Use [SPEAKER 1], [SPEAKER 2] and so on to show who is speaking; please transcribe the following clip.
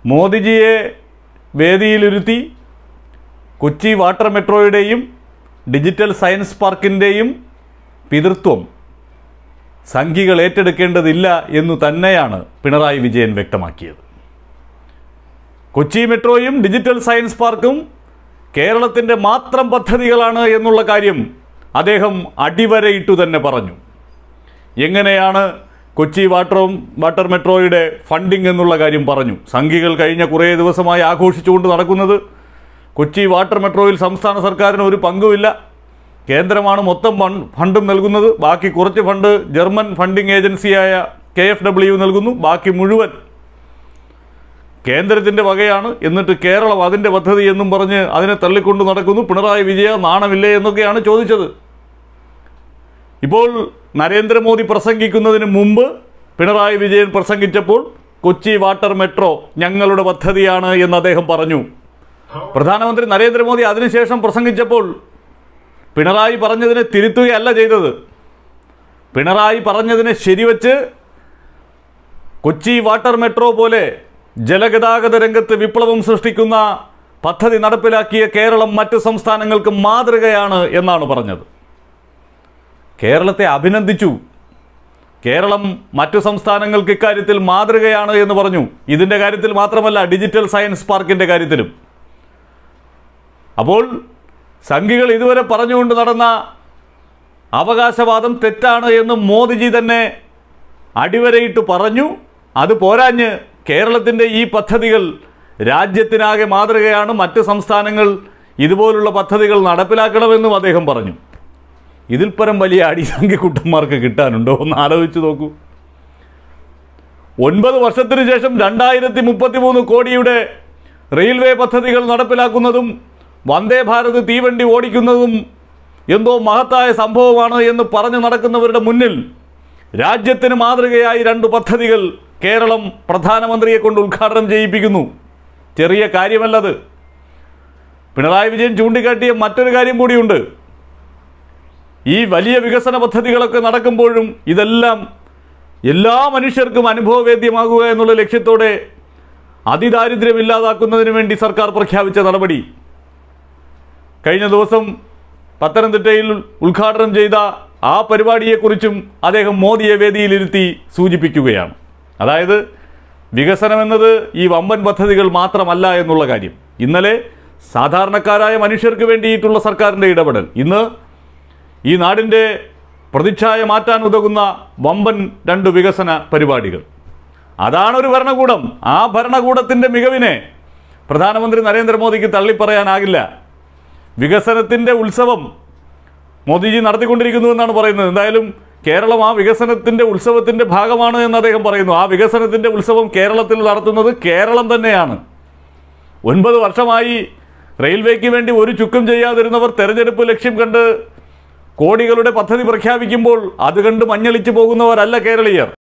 [SPEAKER 1] മോദിജിയെ വേദിയിലിരുത്തി കൊച്ചി വാട്ടർ മെട്രോയുടെയും digital science പാർക്കിൻ്റെയും പിതൃത്വം സംഘികൾ ഏറ്റെടുക്കേണ്ടതില്ല എന്നു തന്നെയാണ് പിണറായി വിജയൻ വ്യക്തമാക്കിയത്. കൊച്ചി മെട്രോയും ഡിജിറ്റൽ സയൻസ് പാർക്കും കേരളത്തിൻ്റെ മാത്രം പദ്ധതികളാണ് എന്നുള്ള കാര്യം അദ്ദേഹം അടിവരയിട്ടു തന്നെ പറഞ്ഞു. എങ്ങനെയാണ് കൊച്ചി വാട്ടർ മെട്രോയുടെ ഫണ്ടിംഗ് എന്നുള്ള കാര്യം പറഞ്ഞു. സംഘികൾ കഴിഞ്ഞ കുറേ ദിവസമായി ആഘോഷിച്ചുകൊണ്ട് നടക്കുന്നത് കൊച്ചി വാട്ടർ മെട്രോയിൽ സംസ്ഥാന സർക്കാരിന് ഒരു പങ്കുമില്ല, കേന്ദ്രമാണ് മൊത്തം ഫണ്ടും നൽകുന്നത്, ബാക്കി കുറച്ച് ഫണ്ട് ജർമ്മൻ ഫണ്ടിംഗ് ഏജൻസിയായ KfW നൽകുന്നു, ബാക്കി മുഴുവൻ കേന്ദ്രത്തിൻ്റെ വകയാണ്, എന്നിട്ട് കേരളം അതിൻ്റെ പദ്ധതി എന്നും പറഞ്ഞ് അതിനെ തള്ളിക്കൊണ്ട് നടക്കുന്നു. പിണറായി വിജയ നാണമില്ലേ എന്നൊക്കെയാണ് ചോദിച്ചത്. ഇപ്പോൾ നരേന്ദ്രമോദി പ്രസംഗിക്കുന്നതിന് മുമ്പ് പിണറായി വിജയൻ പ്രസംഗിച്ചപ്പോൾ കൊച്ചി വാട്ടർ മെട്രോ ഞങ്ങളുടെ പദ്ധതിയാണ് എന്ന് അദ്ദേഹം പറഞ്ഞു. പ്രധാനമന്ത്രി നരേന്ദ്രമോദി അതിനുശേഷം പ്രസംഗിച്ചപ്പോൾ പിണറായി പറഞ്ഞതിനെ തിരുത്തുകയല്ല ചെയ്തത്. പിണറായി പറഞ്ഞതിനെ ശരിവച്ച് കൊച്ചി വാട്ടർ മെട്രോ പോലെ ജലഗതാഗത രംഗത്ത് വിപ്ലവം സൃഷ്ടിക്കുന്ന പദ്ധതി നടപ്പിലാക്കിയ കേരളം മറ്റ് സംസ്ഥാനങ്ങൾക്ക് മാതൃകയാണ് എന്നാണ് പറഞ്ഞത്. കേരളത്തെ അഭിനന്ദിച്ചു. കേരളം മറ്റു സംസ്ഥാനങ്ങൾക്ക് ഇക്കാര്യത്തിൽ മാതൃകയാണ് എന്ന് പറഞ്ഞു. ഇതിൻ്റെ കാര്യത്തിൽ മാത്രമല്ല, ഡിജിറ്റൽ സയൻസ് പാർക്കിൻ്റെ കാര്യത്തിലും. അപ്പോൾ സംഘികൾ ഇതുവരെ പറഞ്ഞുകൊണ്ട് നടന്ന അവകാശവാദം തെറ്റാണ് എന്ന് മോദിജി തന്നെ അടിവരയിട്ട് പറഞ്ഞു. അത് പോരാഞ്ഞ് കേരളത്തിൻ്റെ ഈ പദ്ധതികൾ രാജ്യത്തിനാകെ മാതൃകയാണ്, മറ്റ് സംസ്ഥാനങ്ങൾ ഇതുപോലുള്ള പദ്ധതികൾ നടപ്പിലാക്കണമെന്നും അദ്ദേഹം പറഞ്ഞു. ഇതിൽ പരം വലിയ അടി സംഘിക്കുട്ടന്മാർക്ക് കിട്ടാനുണ്ടോ എന്ന് ആലോചിച്ച് നോക്കൂ. 9 വർഷത്തിനു ശേഷം 2033 കോടിയുടെ റെയിൽവേ പദ്ധതികൾ നടപ്പിലാക്കുന്നതും വന്ദേ ഭാരത് തീവണ്ടി ഓടിക്കുന്നതും എന്തോ മഹത്തായ സംഭവമാണ് എന്ന് പറഞ്ഞു നടക്കുന്നവരുടെ മുന്നിൽ രാജ്യത്തിന് മാതൃകയായി 2 പദ്ധതികൾ കേരളം പ്രധാനമന്ത്രിയെ കൊണ്ട് ഉദ്ഘാടനം ചെയ്യിപ്പിക്കുന്നു. ചെറിയ കാര്യമല്ലത്. പിണറായി വിജയൻ ചൂണ്ടിക്കാട്ടിയ മറ്റൊരു കാര്യം കൂടിയുണ്ട്. ഈ വലിയ വികസന പദ്ധതികളൊക്കെ നടക്കുമ്പോഴും ഇതെല്ലാം എല്ലാ മനുഷ്യർക്കും അനുഭവവേദ്യമാകുക എന്നുള്ള ലക്ഷ്യത്തോടെ അതിദാരിദ്ര്യം ഇല്ലാതാക്കുന്നതിന് വേണ്ടി സർക്കാർ പ്രഖ്യാപിച്ച നടപടി കഴിഞ്ഞ ദിവസം പത്തനംതിട്ടയിൽ ഉദ്ഘാടനം ചെയ്ത ആ പരിപാടിയെക്കുറിച്ചും അദ്ദേഹം മോദിയെ വേദിയിലിരുത്തി സൂചിപ്പിക്കുകയാണ്. അതായത് വികസനമെന്നത് ഈ വമ്പൻ പദ്ധതികൾ മാത്രമല്ല എന്നുള്ള കാര്യം. ഇന്നലെ സാധാരണക്കാരായ മനുഷ്യർക്ക് വേണ്ടിയിട്ടുള്ള സർക്കാരിൻ്റെ ഇടപെടൽ, ഇന്ന് ഈ നാടിൻ്റെ പ്രതിച്ഛായ മാറ്റാൻ ഉതകുന്ന വമ്പൻ 2 വികസന പരിപാടികൾ. അതാണൊരു ഭരണകൂടം. ആ ഭരണകൂടത്തിൻ്റെ മികവിനെ പ്രധാനമന്ത്രി നരേന്ദ്രമോദിക്ക് തള്ളിപ്പറയാനാകില്ല. വികസനത്തിൻ്റെ ഉത്സവം മോദിജി നടത്തിക്കൊണ്ടിരിക്കുന്നു എന്നാണ് പറയുന്നത്. എന്തായാലും കേരളം ആ വികസനത്തിൻ്റെ ഉത്സവത്തിൻ്റെ ഭാഗമാണ് എന്ന് അദ്ദേഹം പറയുന്നു. ആ വികസനത്തിൻ്റെ ഉത്സവം കേരളത്തിൽ നടത്തുന്നത് കേരളം തന്നെയാണ്. 9 വർഷമായി റെയിൽവേക്ക് വേണ്ടി ഒരു ചുക്കും ചെയ്യാതിരുന്നവർ തെരഞ്ഞെടുപ്പ് ലക്ഷ്യം കണ്ട് കോടികളുടെ പദ്ധതി പ്രഖ്യാപിക്കുമ്പോൾ അത് കണ്ട് മഞ്ഞളിച്ചു പോകുന്നവരല്ല കേരളീയർ.